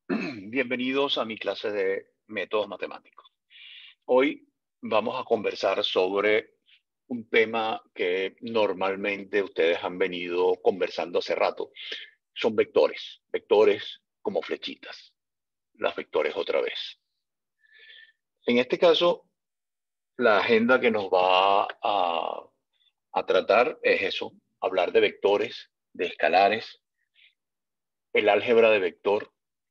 Bienvenidos a mi clase de métodos matemáticos. Hoy vamos a conversar sobre un tema que normalmente ustedes han venido conversando hace rato. Son vectores, vectores como flechitas, las vectores otra vez. En este caso, la agenda que nos va a tratar es eso, hablar de vectores, de escalares, el álgebra de vector.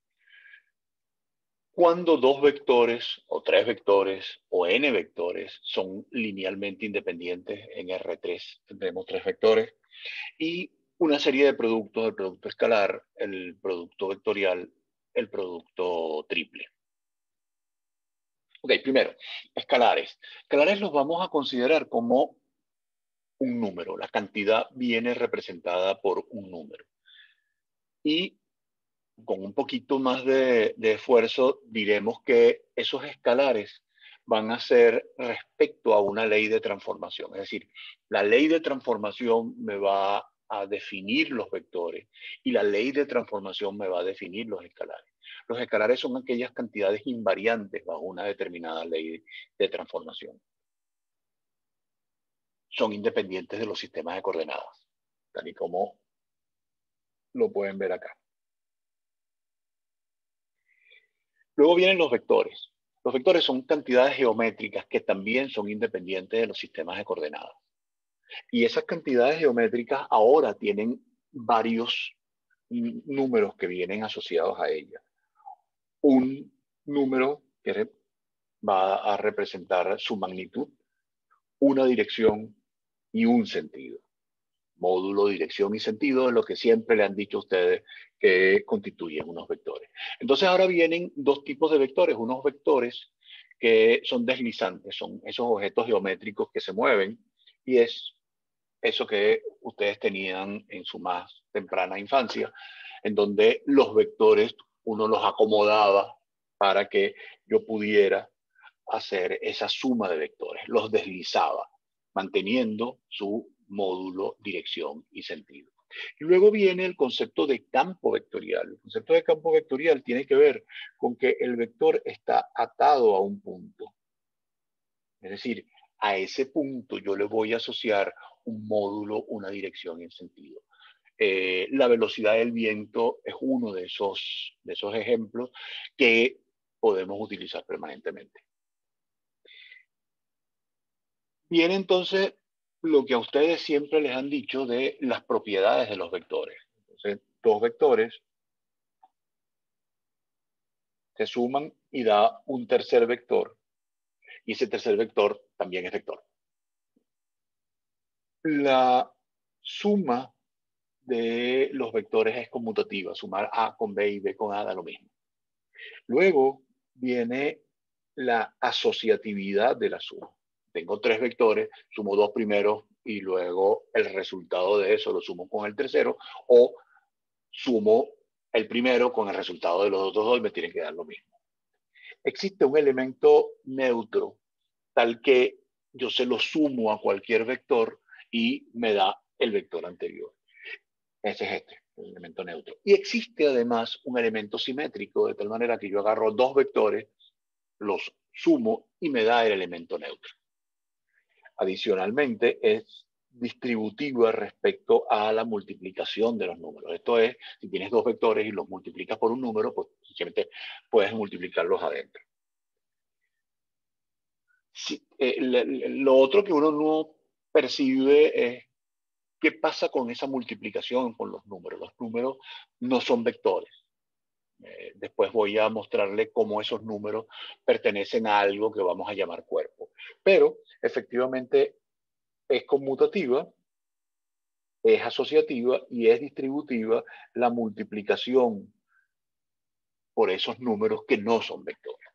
Cuando dos vectores o tres vectores o n vectores son linealmente independientes, en R3 tendremos tres vectores y una serie de productos, el producto escalar, el producto vectorial, el producto triple. Ok, primero, escalares. Escalares los vamos a considerar como un número. La cantidad viene representada por un número. Y con un poquito más de esfuerzo, diremos que esos escalares van a ser respecto a una ley de transformación. Es decir, la ley de transformación me va a definir los vectores y la ley de transformación me va a definir los escalares. Los escalares son aquellas cantidades invariantes bajo una determinada ley de transformación. Son independientes de los sistemas de coordenadas, tal y como lo pueden ver acá. Luego vienen los vectores. Los vectores son cantidades geométricas que también son independientes de los sistemas de coordenadas. Y esas cantidades geométricas ahora tienen varios números que vienen asociados a ellas. Un número que va a representar su magnitud, una dirección y un sentido. Módulo, dirección y sentido es lo que siempre le han dicho a ustedes que constituyen unos vectores. Entonces ahora vienen dos tipos de vectores, unos vectores que son deslizantes, son esos objetos geométricos que se mueven y es eso que ustedes tenían en su más temprana infancia, en donde los vectores uno los acomodaba para que yo pudiera hacer esa suma de vectores, los deslizaba, manteniendo su módulo, dirección y sentido. Y luego viene el concepto de campo vectorial. El concepto de campo vectorial tiene que ver con que el vector está atado a un punto. Es decir, a ese punto yo le voy a asociar un módulo, una dirección y un sentido. La velocidad del viento es uno de esos ejemplos que podemos utilizar permanentemente. Viene entonces lo que a ustedes siempre les han dicho de las propiedades de los vectores. Entonces, dos vectores se suman y da un tercer vector, y ese tercer vector también es vector. La suma de los vectores es conmutativa, sumar A con B y B con A da lo mismo. Luego viene la asociatividad de la suma. Tengo tres vectores, sumo dos primeros y luego el resultado de eso lo sumo con el tercero, o sumo el primero con el resultado de los otros dos y me tienen que dar lo mismo. Existe un elemento neutro tal que yo se lo sumo a cualquier vector y me da el vector anterior. Ese es el elemento neutro. Y existe además un elemento simétrico, de tal manera que yo agarro dos vectores, los sumo y me da el elemento neutro. Adicionalmente, es distributiva respecto a la multiplicación de los números. Esto es, si tienes dos vectores y los multiplicas por un número, pues simplemente puedes multiplicarlos adentro. Sí, lo otro que uno no percibe es qué pasa con esa multiplicación con los números. Los números no son vectores. Después voy a mostrarle cómo esos números pertenecen a algo que vamos a llamar cuerpo. Pero efectivamente es conmutativa, es asociativa y es distributiva la multiplicación por esos números que no son vectores.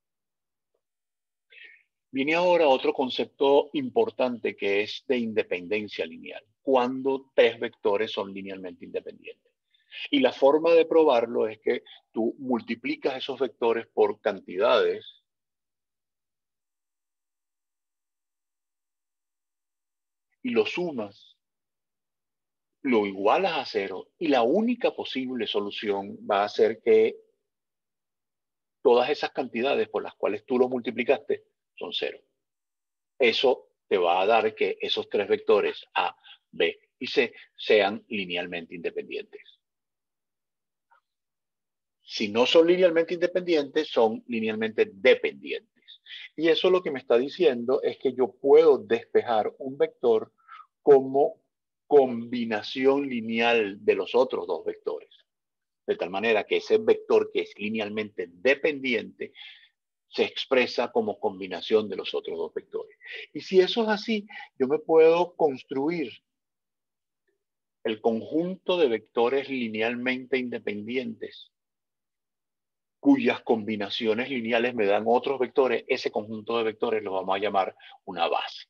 Viene ahora otro concepto importante que es de independencia lineal, cuando tres vectores son linealmente independientes. Y la forma de probarlo es que tú multiplicas esos vectores por cantidades y lo sumas, lo igualas a cero y la única posible solución va a ser que todas esas cantidades por las cuales tú lo multiplicaste son cero. Eso te va a dar que esos tres vectores A, B y C sean linealmente independientes. Si no son linealmente independientes, son linealmente dependientes. Y eso lo que me está diciendo es que yo puedo despejar un vector como combinación lineal de los otros dos vectores. De tal manera que ese vector que es linealmente dependiente se expresa como combinación de los otros dos vectores. Y si eso es así, yo me puedo construir el conjunto de vectores linealmente independientes cuyas combinaciones lineales me dan otros vectores. Ese conjunto de vectores lo vamos a llamar una base.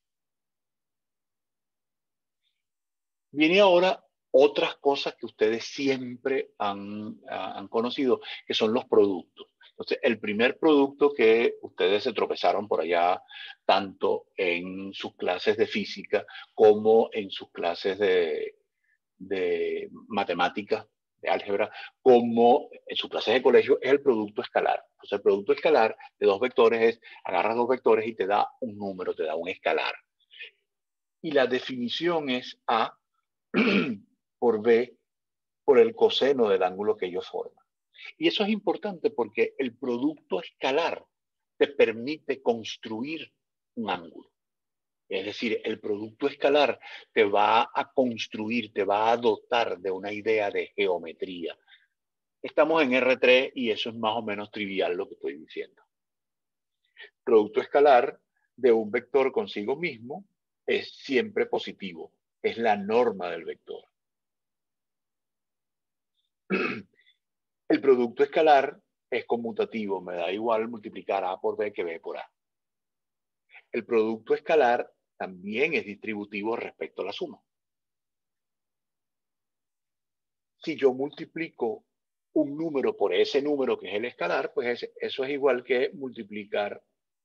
Viene ahora otras cosas que ustedes siempre han conocido, que son los productos. Entonces, el primer producto que ustedes se tropezaron por allá, tanto en sus clases de física como en sus clases de matemáticas, de álgebra, como en sus clases de colegio, es el producto escalar. Entonces, el producto escalar de dos vectores es, agarras dos vectores y te da un número, te da un escalar. Y la definición es A por B por el coseno del ángulo que ellos forman. Y eso es importante porque el producto escalar te permite construir un ángulo. Es decir, el producto escalar te va a construir, te va a dotar de una idea de geometría. Estamos en R3 y eso es más o menos trivial lo que estoy diciendo. Producto escalar de un vector consigo mismo es siempre positivo. Es la norma del vector. El producto escalar es conmutativo, me da igual multiplicar A por B que B por A. El producto escalar también es distributivo respecto a la suma. Si yo multiplico un número por ese número que es el escalar, pues eso es igual que multiplicar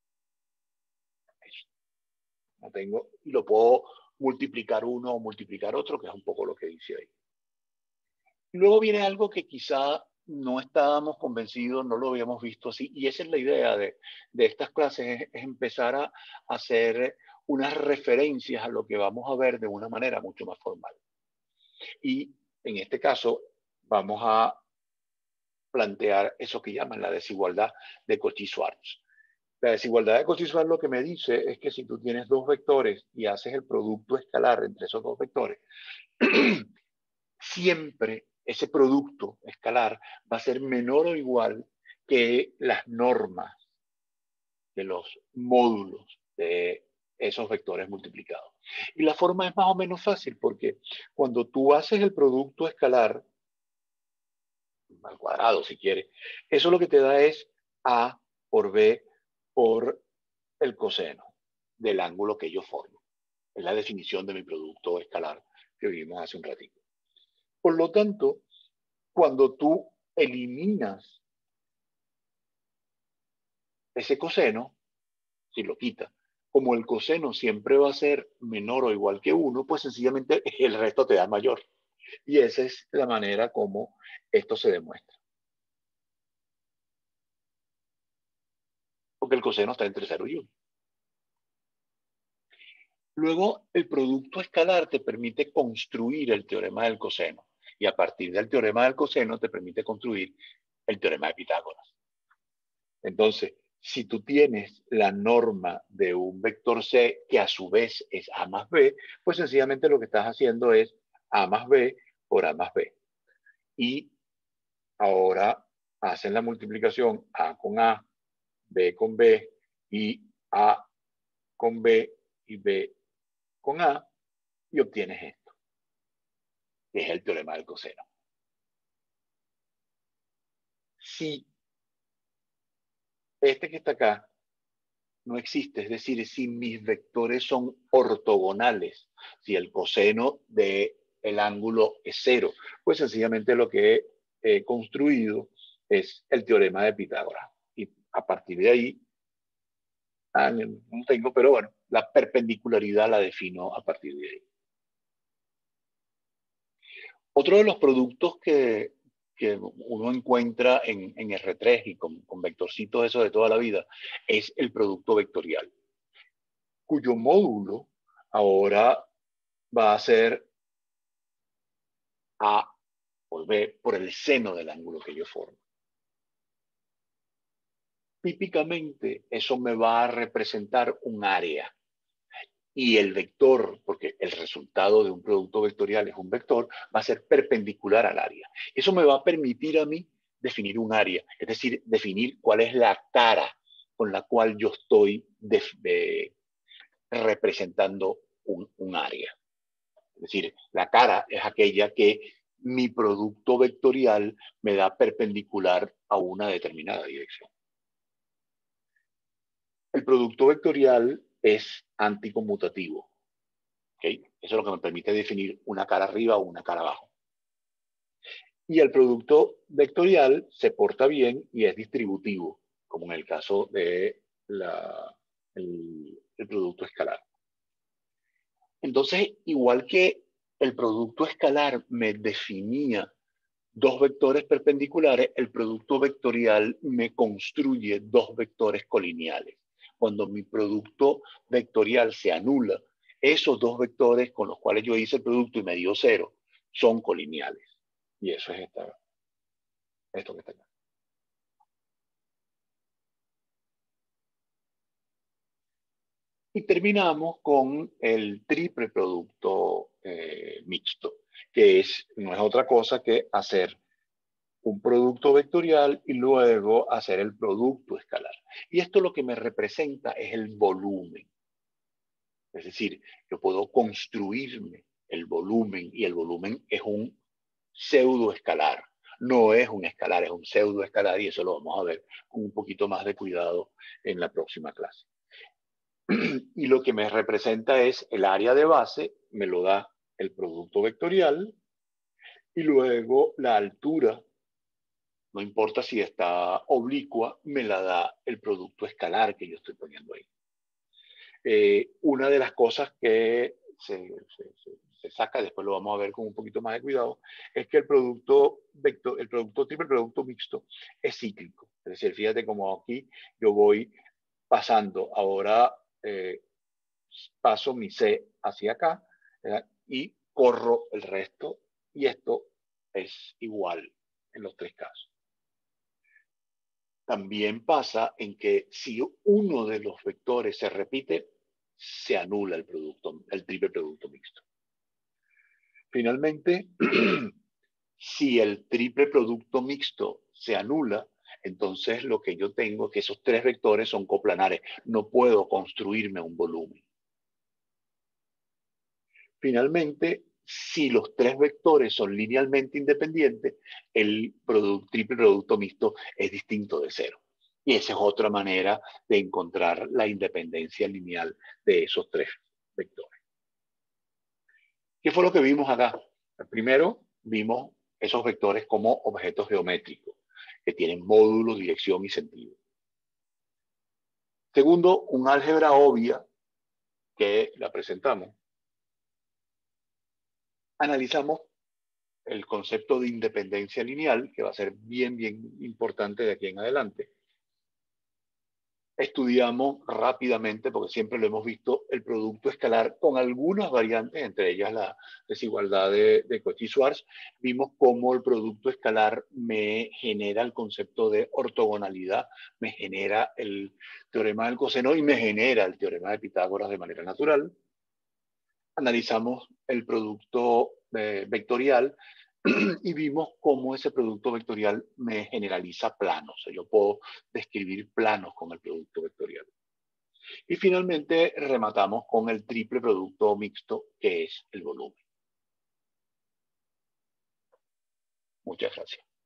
eso. No tengo, y lo puedo multiplicar uno o multiplicar otro, que es un poco lo que dice ahí. Luego viene algo que quizá no estábamos convencidos, no lo habíamos visto así, y esa es la idea de estas clases, es empezar a hacer unas referencias a lo que vamos a ver de una manera mucho más formal. Y en este caso vamos a plantear eso que llaman la desigualdad de Cauchy-Schwarz. La desigualdad de Cauchy-Schwarz lo que me dice es que si tú tienes dos vectores y haces el producto escalar entre esos dos vectores, siempre ese producto escalar va a ser menor o igual que las normas de los módulos de esos vectores multiplicados. Y la forma es más o menos fácil porque cuando tú haces el producto escalar, al cuadrado si quieres, eso lo que te da es A por B por el coseno del ángulo que ellos forman. Es la definición de mi producto escalar que vimos hace un ratito. Por lo tanto, cuando tú eliminas ese coseno, si lo quitas, como el coseno siempre va a ser menor o igual que 1, pues sencillamente el resto te da mayor. Y esa es la manera como esto se demuestra. Porque el coseno está entre 0 y 1. Luego, el producto escalar te permite construir el teorema del coseno. Y a partir del teorema del coseno te permite construir el teorema de Pitágoras. Entonces, si tú tienes la norma de un vector C que a su vez es A más B, pues sencillamente lo que estás haciendo es A más B por A más B. Y ahora hacen la multiplicación A con A, B con B y A con B y B con A y obtienes esto, que es el teorema del coseno. Si este que está acá no existe, es decir, si mis vectores son ortogonales, si el coseno del ángulo es 0, pues sencillamente lo que he construido es el teorema de Pitágoras. Y a partir de ahí, no tengo, pero bueno, la perpendicularidad la defino a partir de ahí. Otro de los productos que que uno encuentra en R3 y con vectorcitos eso de toda la vida, es el producto vectorial, cuyo módulo ahora va a ser A por B por el seno del ángulo que yo formo. Típicamente eso me va a representar un área. Y el vector, porque el resultado de un producto vectorial es un vector, va a ser perpendicular al área. Eso me va a permitir a mí definir un área, es decir, definir cuál es la cara con la cual yo estoy representando un área. Es decir, la cara es aquella que mi producto vectorial me da perpendicular a una determinada dirección. El producto vectorial es anticonmutativo. ¿Okay? Eso es lo que me permite definir una cara arriba o una cara abajo. Y el producto vectorial se porta bien y es distributivo, como en el caso de el producto escalar. Entonces, igual que el producto escalar me definía dos vectores perpendiculares, el producto vectorial me construye dos vectores colineales. Cuando mi producto vectorial se anula, esos dos vectores con los cuales yo hice el producto y me dio cero son colineales. Y eso es esto que está acá. Y terminamos con el triple producto mixto, que no es otra cosa que hacer un producto vectorial y luego hacer el producto escalar. Y esto lo que me representa es el volumen. Es decir, yo puedo construirme el volumen y el volumen es un pseudoescalar. No es un escalar, es un pseudoescalar y eso lo vamos a ver con un poquito más de cuidado en la próxima clase. Y lo que me representa es el área de base, me lo da el producto vectorial y luego la altura, no importa si está oblicua, me la da el producto escalar que yo estoy poniendo ahí. Una de las cosas que se saca, después lo vamos a ver con un poquito más de cuidado, es que el producto vector, el producto triple, el producto mixto, es cíclico. Es decir, fíjate como aquí yo voy pasando, ahora paso mi C hacia acá, ¿verdad? Y corro el resto, y esto es igual en los tres casos. También pasa en que si uno de los vectores se repite, se anula el triple producto mixto. Finalmente, si el triple producto mixto se anula, entonces lo que yo tengo es que esos tres vectores son coplanares. No puedo construirme un volumen. Finalmente, si los tres vectores son linealmente independientes, el triple producto mixto es distinto de cero. Y esa es otra manera de encontrar la independencia lineal de esos tres vectores. ¿Qué fue lo que vimos acá? Primero, vimos esos vectores como objetos geométricos, que tienen módulo, dirección y sentido. Segundo, un álgebra obvia, que la presentamos. Analizamos el concepto de independencia lineal, que va a ser bien, bien importante de aquí en adelante. Estudiamos rápidamente, porque siempre lo hemos visto, el producto escalar con algunas variantes, entre ellas la desigualdad de Cauchy-Schwarz. Vimos cómo el producto escalar me genera el concepto de ortogonalidad, me genera el teorema del coseno y me genera el teorema de Pitágoras de manera natural. Analizamos el producto vectorial y vimos cómo ese producto vectorial me generaliza planos. O sea, yo puedo describir planos con el producto vectorial. Y finalmente rematamos con el triple producto mixto, que es el volumen. Muchas gracias.